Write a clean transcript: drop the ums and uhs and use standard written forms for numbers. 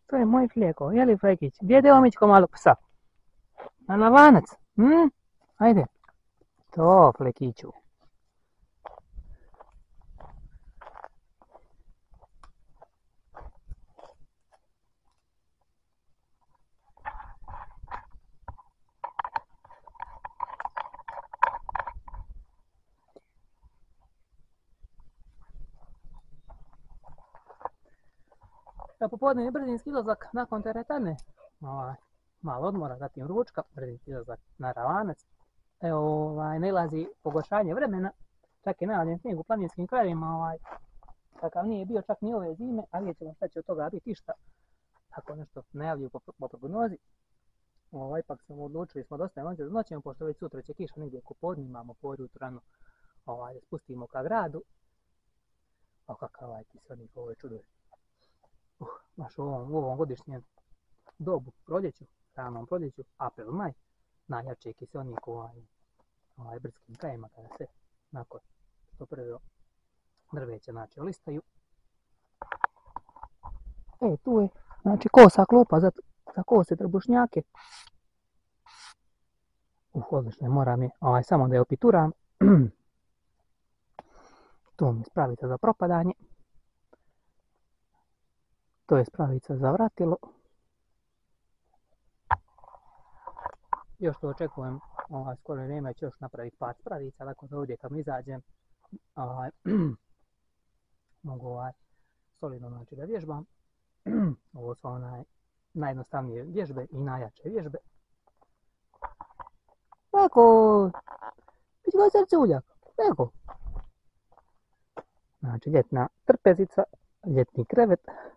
To je moj Flijeko, je li Flekić? Gdje je Deomićko malo psa? Na lavanac, Ajde. To, Flekiću. Popodne je brzinski izlazak nakon teretane. Malo odmora, zatim ručka, brzinski izlazak na ravanac. Nailazi pogoršanje vremena. Čak je najavljen snijeg u planinskim krajevima. Takav nije bio čak ni ove zime, a vidjet ćemo šta će od toga biti išta. Tako nešto najavljuju po prognozi. Ipak smo odlučili, smo dosta noći da noćemo, pošto već sutra će kiša negdje oko podne, imamo podjut rano, da spustimo ka gradu. Kakav kiselnik, ovo je čudo. Baš u ovom godišnjem dobu, proljeću, ranom proljeću, april, maj, najjači je kiselnik u brdskim krajima kada se nakon što prvo drveće olistaju. Tu je, kosa klupa za kose trbušnjake. Odlično, moram je samo da je opituram. Tu mi je spravica za propadanje. To je spravica za vratilo. Još to očekujem, skoro vrijeme ću još napraviti par spravica, tako da ovdje kad mi izađem mogu solidno da vježbam. Ovo su najjednostavnije vježbe i najjače vježbe. Tako, već ga srce uljak, tako. Ljetna trpezica, ljetni krevet.